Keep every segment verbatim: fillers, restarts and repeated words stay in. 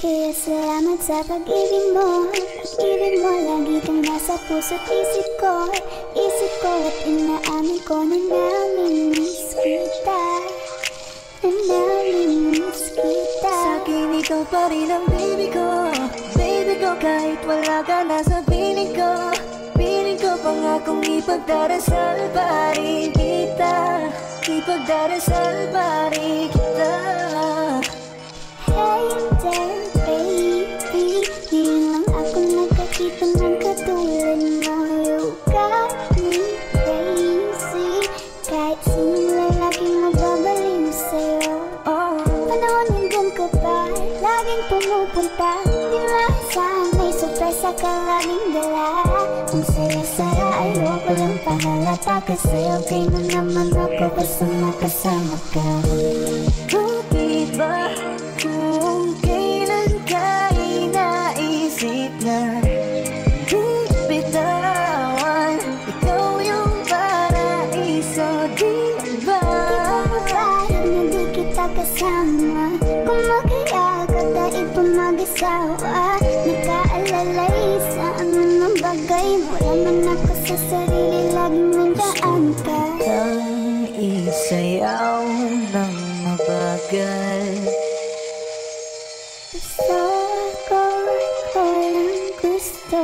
Kaya salamat sa pag-ibig mo. Pag-ibig mo, lagi kang nasa puso't isip ko. Isip ko at inaamin ko na namimiss kita. Na namimiss kita. Sa'kin ikaw pa rin ang baby ko. Baby ko kahit wala ka na sa piling ko. Piling ko pangakong ipagdarasal pa rin kita. Ipagdarasal pa rin kita. Hey there baby, ngayon lang ako nakakita ng katulad mo. You got me crazy, kahit sinong lalaking mababaliw sa'yo. Oh. Panahon hanggang ka pa, laging pumupunta. Di maasahan may sorpresa ka laging dala. Ang saya-saya ayoko lang pahalata, kasi okay na naman ako basta makasama ka. Bakit ba kung kailan ka inaisip na di bitawan? Ikaw yung paraiso, di ba? Di ko mapahid na di kita kasama. Kung mag-iyak at dahil pa mag-asawa, nakaalalay sa anong bagay. Wala man ako sa sarili, laging nandaan ka. Ang isayaw ng mabagal. Gusto ko, ko lang gusto.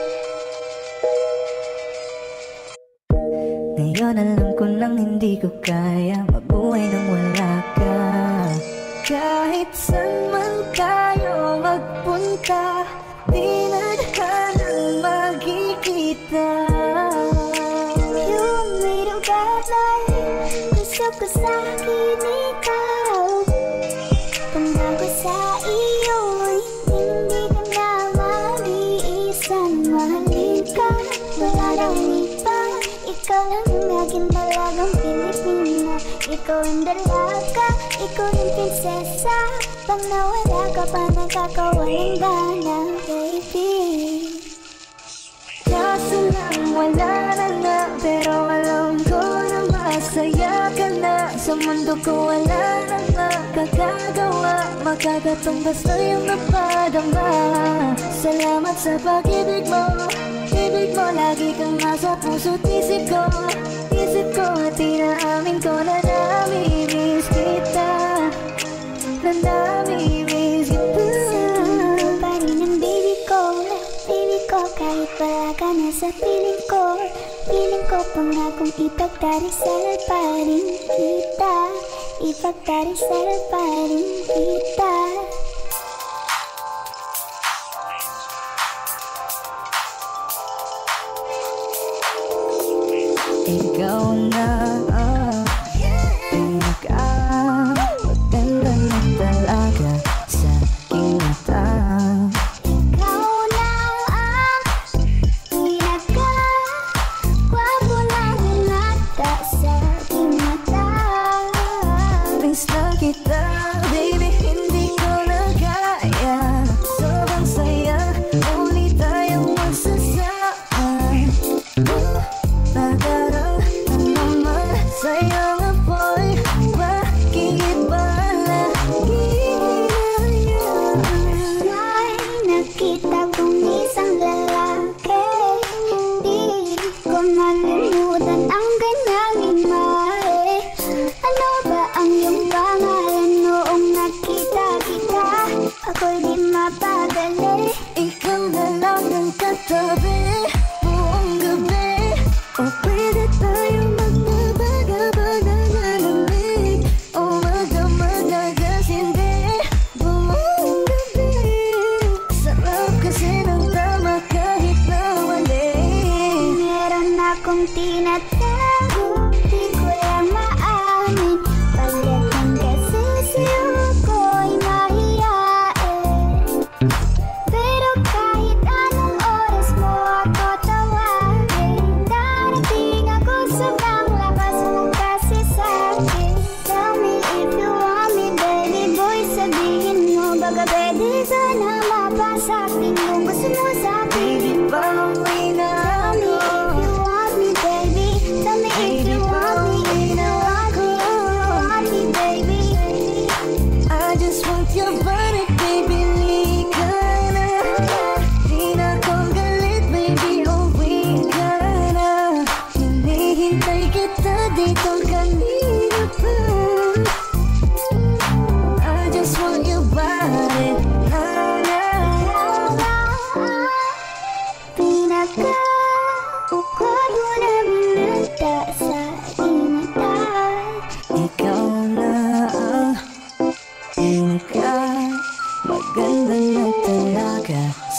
Ngayon alam ko nang hindi ko kaya mabuhay nang wala ka. Kahit saan man tayo magpunta, di na tayo magkikita. You made a bad life, gusto ko sa'kin ikaw. Pangako sa iyo, hindi ka na mag-iisang mahalin ka. Wala daw iba, ikaw lang ang aking dalagang Pilipino. Ikaw ang dalaga, ikaw ang prinsesa. Pag nawala ka pa, nakakawalang gana, baby. Kaso lang wala na nga, pero alam ko na masaya ka na. Sa mundo ko wala na nga kakagawa, makakatumbas na yung napadama. Salamat sa pag-ibig mo. Ibig mo lagi kang nasa puso't isip ko. Isip ko at inaamin ko na namimiss kita. Na namimiss kita. Sa'kin ko pa rin ang baby ko. Baby ko kahit wala ka na sa piling ko. Piling ko pangakong ipagdarasal pa rin kita. Ipagdarasal pa rin kita. Ikaw na ang pinaka-maganda na talaga sa aking mata. Ikaw na ang pinaka-gwapo na binata sa aking mata. Miss na kita, baby, hindi ko na kaya. Sobrang saya, ulit tayong magsasama. Nadarang na naman sa'yo nga boy, bakit ba lagi na May nakita kong isang lalaki, di ko malimutan ang kanyang imahe. Ano ba ang iyong pangalan noong nakita kita? Ako'y di mapagali. ikaw na lang ang katabi buong gabi. O pwede tayo magbabaga-baga na lamig, o magdamag-agasindi buong gabi. Sarap kasi ng tama kahit na mali. Meron akong tinatago, di ko lang maamin. Pagdating kasi sa'yo ko'y mahiyain. Pero kahit anong oras mo ako tawagin, darating ako sobrang lakas mo kasi sa'kin. Tell me if you want me, baby boy, sabihin mo. Baga pwede sana mapasa'kin yung gusto mo sa'kin. Baby, pauwi na Tell me ako. if you want me, baby. Tell me if you want me, if you want me, if you want me, baby. I just want your body, baby, leave.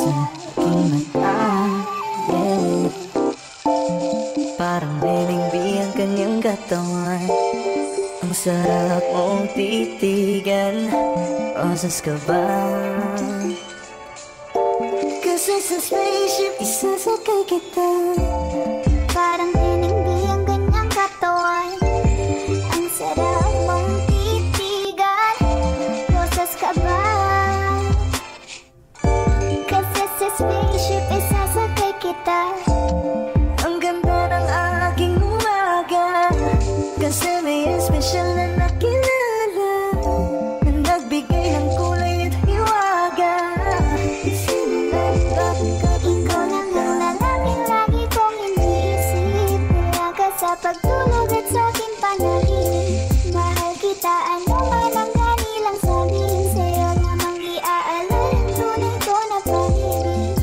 sa aking mata, yeah. Parang Leneng ang kanyang katawan. Ang sarap mong titigan. Rosas ka ba? Kasi sa spaceship isasakay kita. Parang Leneng ang kanyang katawan. Ang sarap mong titigan. Rosas ka ba? Kasi sa spaceship isasakay kita. Ang ganda ng aking umaga, kasi may espesyal na nakilala na nagbigay ng kulay at hiwaga. Isimulan bakit ka Ikaw lang ang lalaking lagi kong iniisip. Mula ka sa pagtulog at sa aking panaginip. Mahal kita, ano man ang kanilang sabihin. Sa'yo namang iaalay ang tunay ko na pag-ibig.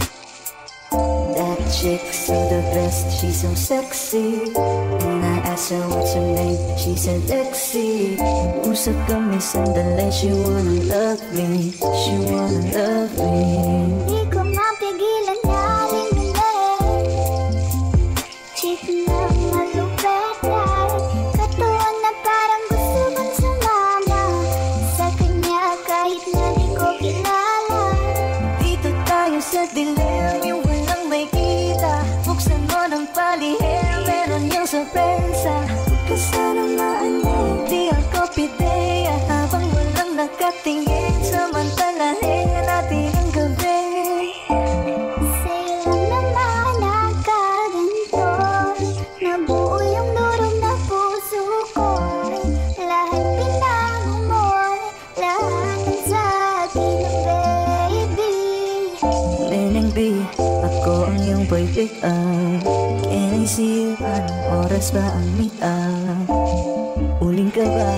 That chick's so the best, she's so sexy. When I asked her what's her name, she said Lexi. Usap kami sandali, she wanna love me, she wanna love me. Di ko mapigilan na rindumin. Chick na malupet, katuwa na parang gusto kong sumama sa kanya kahit na di ko kilala. dito tayo sa dilim, yung walang may kita. Buksan mo ng palihim, meron yung sorpresa. Kasanamaan mo, di ako pideya. Habang walang nakatingin, samantalahin natin ang gabi. Sa'yo lang naman nakaganto. Nabuo yung durog na puso ko. Lahat pinango mo, lahat ang sa akin, baby. Leneng B, ako ang iyong boy pick up. Can I see you? Anong oras ba ang meet up? Uling ka ba?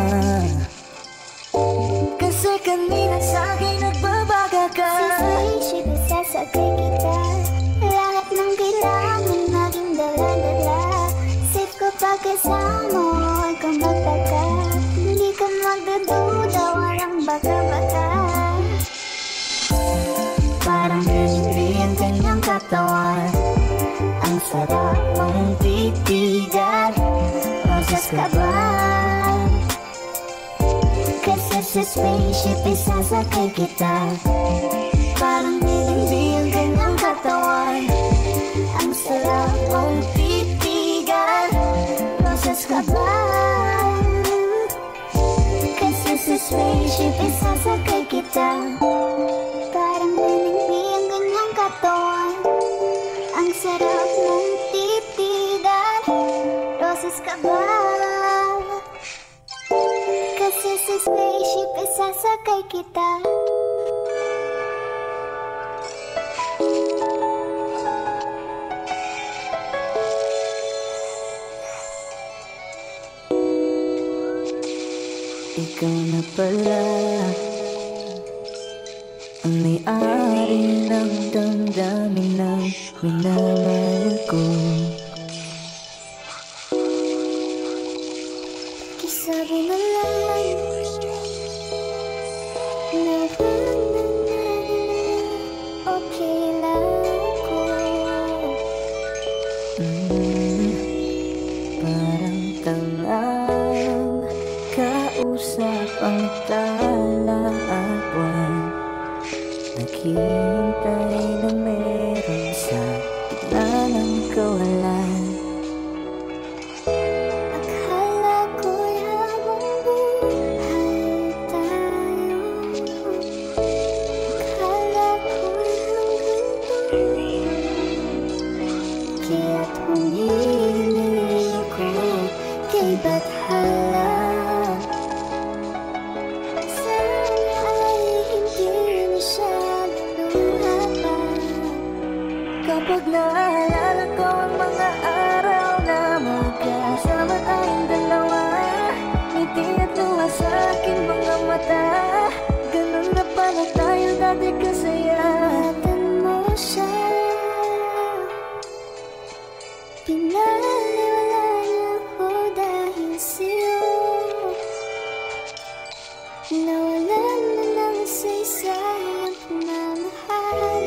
Kasi kanina sa'kin nagbabaga ka. Sa spaceship isasakay kita. Lahat ng kailangan maging dala-dala. Safe ko pag kasama mo, huwag kang magtaka. Hindi ka magdududa, walang baka-baka. Parang Leneng ang kanyang katawan. Ang sarap mong titigan. Rosas ka ba? Kasi sa spaceship isasakay kita. Parang Leneng ang kanyang katawan. Ang sarap mong titigan. Rosas ka ba? Kasi sa spaceship isasakay kita. Parang Leneng ang kanyang katawan. Ang sarap mong titigan. Rosas ka ba? Kasi sa spaceship isasakay kita. Ikaw na pala ang may-ari ng damdamin ng minamahal ko. Sabi mo lang na okay lang ako. Mm, parang tangang kausap ang tala at buwan. Naghihintay na meron sa gitna ng kawalan. Akala ko'y habang buhay tayo. Akala ko'y hanggang dulo. Kaya't humili ko kay Bathala. Sana ay hindi na siya luluha pa. Kapag naalala ko ang mga araw na magkasama tayong dalawa, ngiti at luha sa aking mga mata. Ganun na pala tayo dati kasaya. Ingatan mo siya. Pinaliwala niya ako dahil sa'yo. Nawalan na ng saysay ang pagmamahal.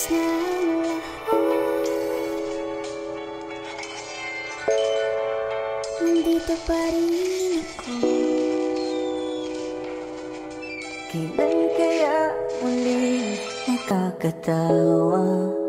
ng lahat, nandito pa rin ako. Kailan kaya muling nakakatawa?